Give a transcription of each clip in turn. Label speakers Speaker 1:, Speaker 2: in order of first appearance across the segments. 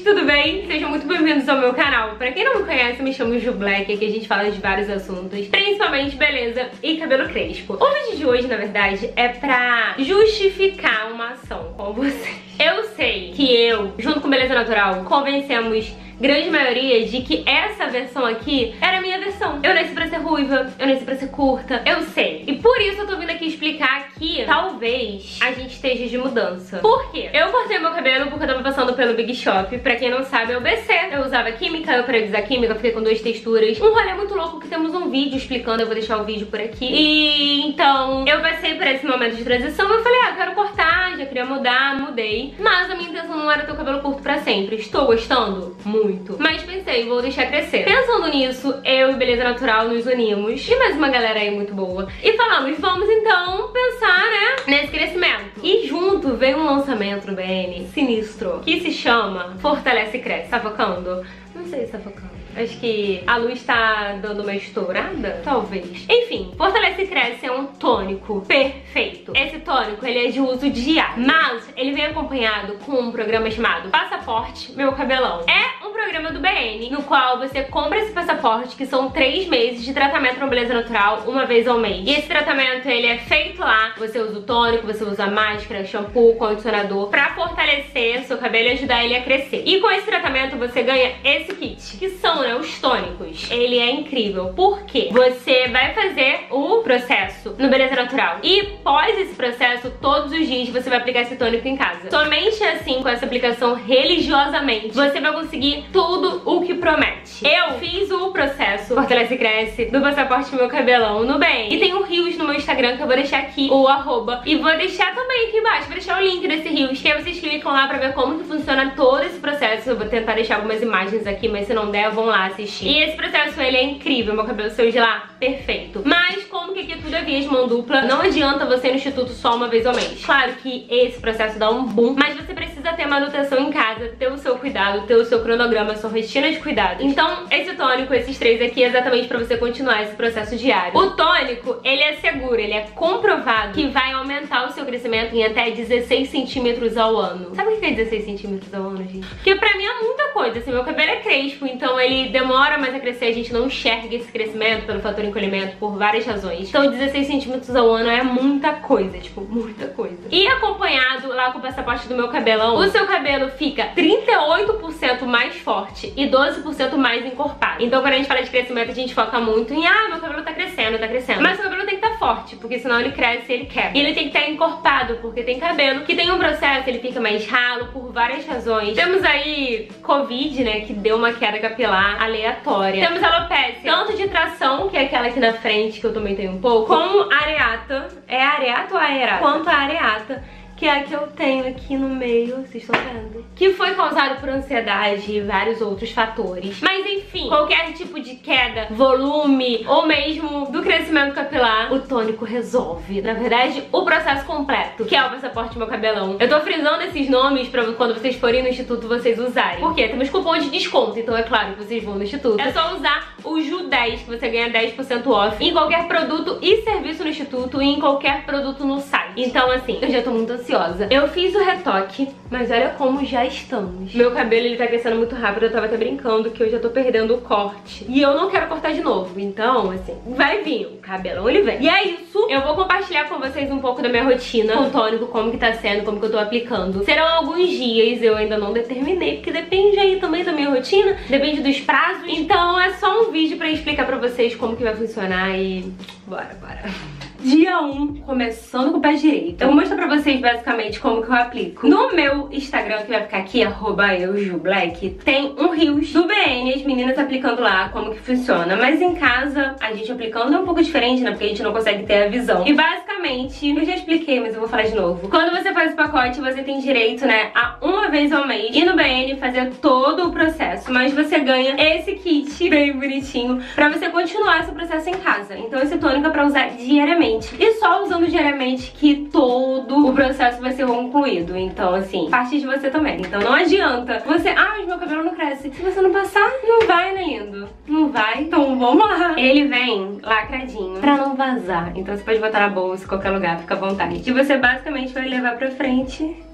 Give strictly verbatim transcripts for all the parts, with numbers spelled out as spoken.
Speaker 1: tudo bem? Sejam muito bem-vindos ao meu canal. Pra quem não me conhece, me chamo Ju Black, aqui a gente fala de vários assuntos, principalmente beleza e cabelo crespo. O vídeo de hoje, na verdade, é pra justificar uma ação com vocês. Eu sei que eu, junto com Beleza Natural, convencemos grande maioria de que essa versão aqui era a minha versão. Eu nasci pra ser ruiva, eu nasci pra ser curta, eu sei. E por isso eu tô vindo aqui explicar que talvez a gente esteja de mudança. Por quê? Eu cortei meu cabelo porque eu tava passando pelo Big Shop. Pra quem não sabe, é o B C. Eu usava química, eu parei de usar química, fiquei com duas texturas. Um rolê muito louco que temos um vídeo explicando, eu vou deixar o vídeo por aqui. E então, eu passei por esse momento de transição, eu falei, ah, quero cortar, já queria mudar, mudei. Mas a minha intenção não era ter o cabelo curto pra sempre. Estou gostando? Muito. Muito. Mas pensei, vou deixar crescer. Pensando nisso, eu e Beleza Natural nos unimos, e mais uma galera aí muito boa, e falamos, vamos então pensar, né, nesse crescimento. E junto veio um lançamento no B N sinistro, que se chama Fortalece e Cresce. Tá focando? Não sei se tá focando. Acho que a luz tá dando uma estourada, talvez. Enfim, Fortalece e Cresce é um tônico perfeito. Esse tônico, ele é de uso diário, mas ele vem acompanhado com um programa chamado Passaporte Meu Cabelão. É um programa do B N, no qual você compra esse passaporte, que são três meses de tratamento com Beleza Natural, uma vez ao mês. E esse tratamento, ele é feito lá. Você usa o tônico, você usa a máscara, shampoo, condicionador, pra fortalecer seu cabelo e ajudar ele a crescer. E com esse tratamento, você ganha esse kit, que são, né, os tônicos. Ele é incrível, porque você vai fazer o processo no Beleza Natural e pós esse processo, todos os dias você vai aplicar esse tônico em casa. Somente assim, com essa aplicação religiosamente, você vai conseguir tudo o que promete. Eu fiz o processo Fortalece e Cresce do Passaporte Meu Cabelão no B N. E tem um Reels no meu Instagram que eu vou deixar aqui, o arroba, e vou deixar também aqui embaixo, vou deixar o link desse Reels, que aí vocês clicam lá pra ver como que funciona todo esse processo. Eu vou tentar deixar algumas imagens aqui, mas se não der, vão lá assistir. E esse processo, ele é incrível, meu cabelo saiu de lá perfeito. Mas como que aqui tudo é via de mão dupla, não adianta você ir no instituto só uma vez ao mês. Claro que esse processo dá um boom, mas você precisa ter manutenção em casa, ter o seu cuidado, ter o seu cronograma, a sua rotina de cuidado. Então, esse tônico, esses três aqui, é exatamente pra você continuar esse processo diário. O tônico, ele é seguro, ele é comprovado que vai aumentar o seu crescimento em até dezesseis centímetros ao ano. Sabe o que é dezesseis centímetros ao ano, gente? Porque pra mim é muita coisa, assim, meu cabelo é crespo, então ele demora mais a crescer, a gente não enxerga esse crescimento pelo fator encolhimento por várias razões. Então dezesseis centímetros ao ano é muita coisa, tipo, muita coisa. E acompanhado lá com o passaporte do meu cabelão, o seu cabelo fica trinta e oito por cento mais forte e doze por cento mais encorpado. Então quando a gente fala de crescimento, a gente foca muito em, ah, meu cabelo tá crescendo, tá crescendo. Mas o cabelo tem que estar forte, porque senão ele cresce e ele quebra. E ele tem que estar encorpado, porque tem cabelo que tem um processo, ele fica mais ralo por várias razões. Temos aí Covid, né, que deu uma queda capilar aleatória. Temos alopecia, tanto de tração, que é aquela aqui na frente, que eu também tenho um pouco, como areata. É areata ou aerata? Quanto a areata, que é a que eu tenho aqui no meio, vocês estão vendo? Que foi causado por ansiedade e vários outros fatores. Mas enfim, qualquer tipo de queda, volume ou mesmo do crescimento capilar, o tônico resolve. Na verdade, o processo completo, que é o Passaporte Meu Cabelão. Eu tô frisando esses nomes pra quando vocês forem no instituto vocês usarem. Porque temos cupom de desconto, então é claro que vocês vão no instituto. É só usar o Ju dez, que você ganha dez por cento off em qualquer produto e serviço no instituto e em qualquer produto no site. Então assim, eu já tô muito ansiosa. Eu fiz o retoque, mas olha como já estamos. Meu cabelo, ele tá crescendo muito rápido. Eu tava até brincando que eu já tô perdendo o corte. E eu não quero cortar de novo. Então, assim, vai vir. O cabelão, ele vem. E é isso. Eu vou compartilhar com vocês um pouco da minha rotina com o tônico, como que tá sendo, como que eu tô aplicando. Serão alguns dias, eu ainda não determinei, porque depende aí também da minha rotina, depende dos prazos. Então é só um vídeo pra explicar pra vocês como que vai funcionar e... bora, bora. Dia um, começando com o pé direito. Eu vou mostrar pra vocês basicamente como que eu aplico. No meu Instagram, que vai ficar aqui, arroba eu, Ju Black, tem um Reels do B N, as meninas aplicando lá como que funciona. Mas em casa, a gente aplicando é um pouco diferente, né? Porque a gente não consegue ter a visão. E basicamente, eu já expliquei, mas eu vou falar de novo. Quando você faz o pacote, você tem direito, né, a uma vez ao mês ir no B N fazer todo o processo. Mas você ganha esse kit bem bonitinho pra você continuar esse processo em casa. Então esse tônico é pra usar diariamente. E só usando diariamente que todo o processo vai ser concluído. Então, assim, parte de você também. Então não adianta você, ah, mas meu cabelo não cresce. Se você não passar, não vai, né, lindo? Não vai? Então vamos lá. Ele vem lacradinho pra não vazar. Então você pode botar na bolsa, em qualquer lugar, fica à vontade. E você basicamente vai levar pra frente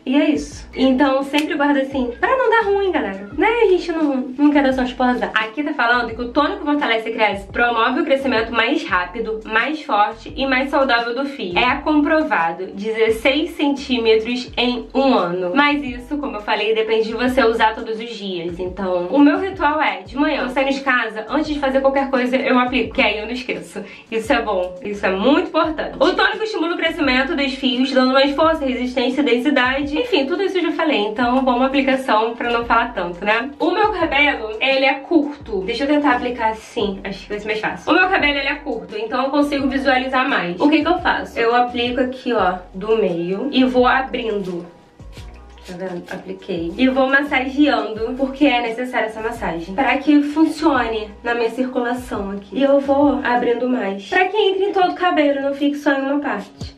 Speaker 1: E é isso. Então sempre guarda assim, pra não dar ruim, galera. Né? A gente não, não quer dar só esposar. Aqui tá falando que o tônico fortalece e cresce promove o crescimento mais rápido, mais forte e mais saudável do fio. É comprovado, dezesseis centímetros em um ano. Mas isso, como eu falei, depende de você usar todos os dias. Então, o meu ritual é, de manhã, eu saio de casa, antes de fazer qualquer coisa, eu aplico, que aí eu não esqueço. Isso é bom, isso é muito importante. O tônico estimula o crescimento dos fios, dando mais força, resistência e densidade. Enfim, tudo isso eu já falei, então vamos aplicação pra não falar tanto, né? O meu cabelo, ele é curto. Deixa eu tentar aplicar assim, acho que vai ser mais fácil. O meu cabelo, ele é curto, então eu consigo visualizar mais. O que que eu faço? Eu aplico aqui, ó, do meio e vou abrindo. Tá vendo? Apliquei. E vou massageando, porque é necessária essa massagem, para que funcione na minha circulação aqui. E eu vou abrindo mais, para que entre em todo o cabelo, não fique só em uma parte.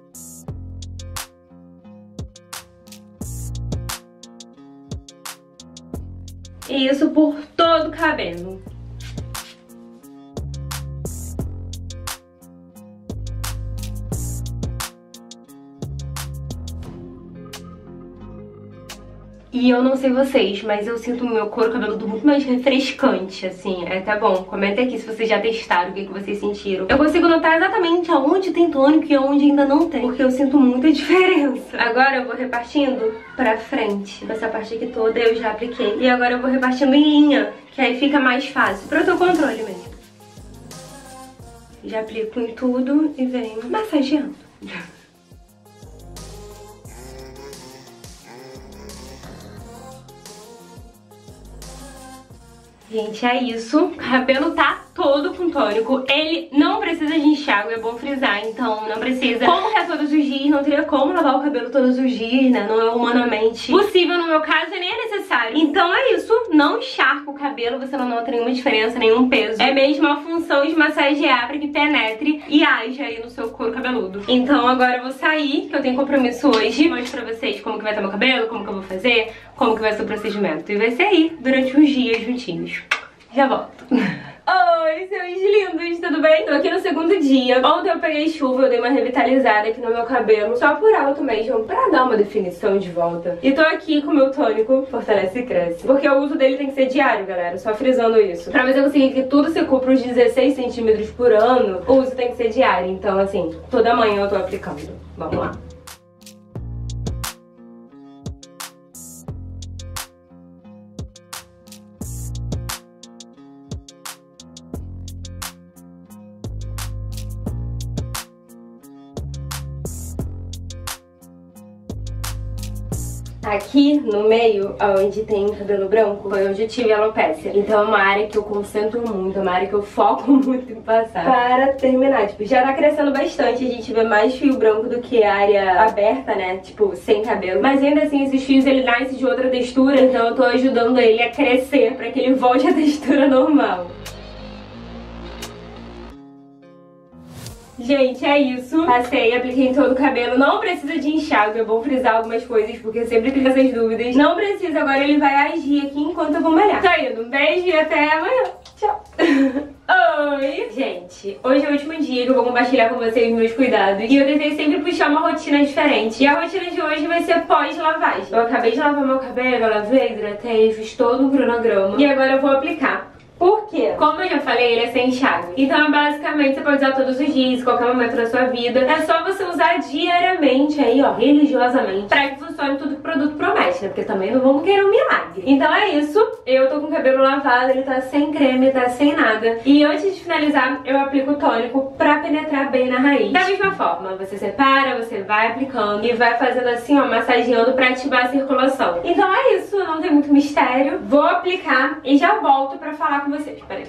Speaker 1: E isso por todo o cabelo. E eu não sei vocês, mas eu sinto o meu couro cabeludo muito mais refrescante, assim. É até bom. Comenta aqui se vocês já testaram, o que, que vocês sentiram. Eu consigo notar exatamente aonde tem tônico e aonde ainda não tem, porque eu sinto muita diferença. Agora eu vou repartindo pra frente. Essa parte aqui toda eu já apliquei. E agora eu vou repartindo em linha, que aí fica mais fácil, pro teu controle mesmo. Já aplico em tudo e venho massageando. Gente, é isso. O cabelo tá todo com tônico. Ele não precisa de enxágue, é bom frisar, então não precisa. Como que é todos os dias, não teria como lavar o cabelo todos os dias, né? Não é humanamente possível no meu caso e nem é necessário. Então é isso, não encharca o cabelo, você não nota nenhuma diferença, nenhum peso. É mesmo a função de massagear pra que penetre e haja aí no seu couro cabeludo. Então agora eu vou sair, que eu tenho compromisso hoje. Mostro pra vocês como que vai estar meu cabelo, como que eu vou fazer, como que vai ser o procedimento. E vai ser aí, durante uns dias juntinhos. Já volto. Oi, seus lindos, tudo bem? Tô aqui no segundo dia. Ontem eu peguei chuva, eu dei uma revitalizada aqui no meu cabelo, só por alto mesmo, pra dar uma definição de volta. E tô aqui com o meu tônico Fortalece e Cresce, porque o uso dele tem que ser diário, galera, só frisando isso. Pra você conseguir que tudo se cumpra os dezesseis centímetros por ano, o uso tem que ser diário. Então, assim, toda manhã eu tô aplicando. Vamos lá. Aqui no meio, onde tem cabelo branco, foi onde eu tive alopécia. Então é uma área que eu concentro muito, é uma área que eu foco muito em passar. Para terminar, tipo, já tá crescendo bastante, a gente vê mais fio branco do que a área aberta, né? Tipo, sem cabelo. Mas ainda assim, esses fios, ele nasce de outra textura, então eu tô ajudando ele a crescer pra que ele volte à textura normal. Gente, é isso. Passei, apliquei em todo o cabelo. Não precisa de enxágue, é bom frisar algumas coisas, porque eu sempre tenho essas dúvidas. Não precisa, agora ele vai agir aqui enquanto eu vou molhar. Tá indo, um beijo e até amanhã. Tchau. Oi! Gente, hoje é o último dia que eu vou compartilhar com vocês meus cuidados. E eu tentei sempre puxar uma rotina diferente. E a rotina de hoje vai ser pós-lavagem. Eu acabei de lavar meu cabelo, eu lavei, hidratei, fiz todo um cronograma. E agora eu vou aplicar. Por quê? Como eu já falei, ele é sem enxágue. Então, basicamente, você pode usar todos os dias, em qualquer momento da sua vida. É só você usar diariamente aí, ó, religiosamente, pra que funcione tudo que o produto promete, né? Porque também não vamos querer um milagre. Então é isso. Eu tô com o cabelo lavado, ele tá sem creme, tá sem nada. E antes de finalizar, eu aplico o tônico pra penetrar bem na raiz. Da mesma forma, você separa, você vai aplicando e vai fazendo assim, ó, massageando pra ativar a circulação. Então é isso, não tem muito mistério. Vou aplicar e já volto pra falar com vocês. Peraí.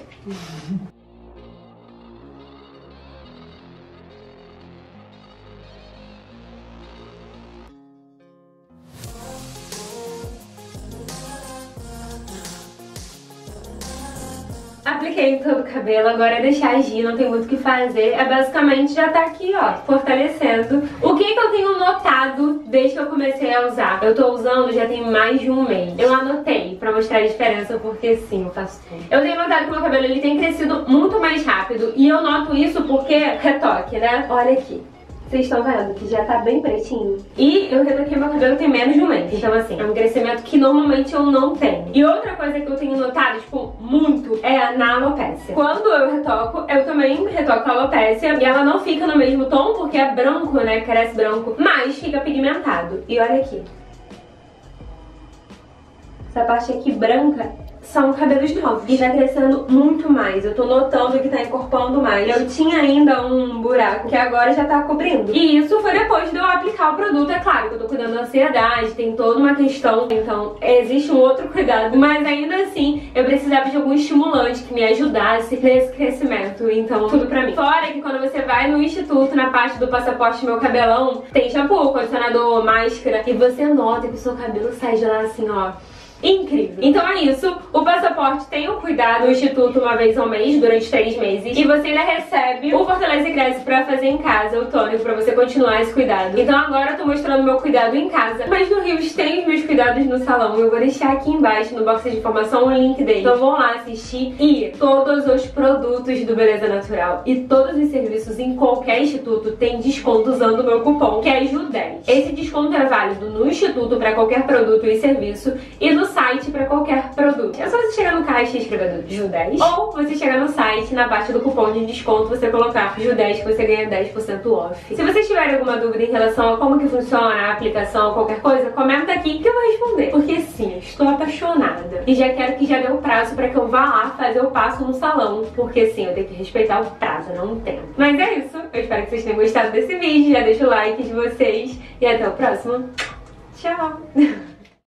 Speaker 1: Apliquei em todo o cabelo, agora é deixar agir, não tem muito o que fazer. É basicamente já tá aqui, ó, fortalecendo. O que que eu tenho notado desde que eu comecei a usar? Eu tô usando já tem mais de um mês. Eu anotei pra mostrar a diferença, porque sim, eu faço tudo. Eu tenho notado que meu cabelo ele tem crescido muito mais rápido. E eu noto isso porque, retoque, né? Olha aqui. Vocês estão vendo que já tá bem pretinho. E eu retoquei meu cabelo tem menos de um mês. Então assim, é um crescimento que normalmente eu não tenho. E outra coisa que eu tenho notado, tipo, muito, é na alopécia. Quando eu retoco, eu também retoco a alopécia. E ela não fica no mesmo tom, porque é branco, né? Cresce branco. Mas fica pigmentado. E olha aqui. Essa parte aqui branca são cabelos novos. E tá crescendo muito mais. Eu tô notando que tá encorpando mais. Eu tinha ainda um buraco que agora já tá cobrindo. E isso foi depois de eu aplicar o produto. É claro que eu tô cuidando da ansiedade, tem toda uma questão. Então existe um outro cuidado. Mas ainda assim, eu precisava de algum estimulante que me ajudasse nesse crescimento. Então, tudo pra mim. Fora que quando você vai no instituto, na parte do passaporte Meu Cabelão, tem shampoo, condicionador, máscara. E você nota que o seu cabelo sai de lá assim, ó, incrível. Então é isso, o passaporte tem o cuidado do instituto uma vez ao mês, durante três meses. E você ainda recebe o Fortaleza e Cresce pra fazer em casa, o tônico, pra você continuar esse cuidado. Então agora eu tô mostrando meu cuidado em casa. Mas no Rio tem os meus cuidados no salão. Eu vou deixar aqui embaixo, no box de informação, o link dele. Então vão lá assistir. E todos os produtos do Beleza Natural e todos os serviços em qualquer instituto tem desconto usando o meu cupom, que é J U dez. Esse desconto é válido no instituto pra qualquer produto e serviço e no site pra qualquer produto. É só você chegar no caixa e escrever J U dez, ou você chegar no site, na parte do cupom de desconto, você colocar J U dez que você ganha dez por cento off. Se vocês tiverem alguma dúvida em relação a como que funciona a aplicação, qualquer coisa, comenta aqui que eu vou responder. Porque sim, eu estou apaixonada. E já quero que já dê o prazo pra que eu vá lá fazer o passo no salão. Porque sim, eu tenho que respeitar o prazo, não o tempo. Mas é isso. Eu espero que vocês tenham gostado desse vídeo. Já deixa o like de vocês. E até o próximo. Tchau!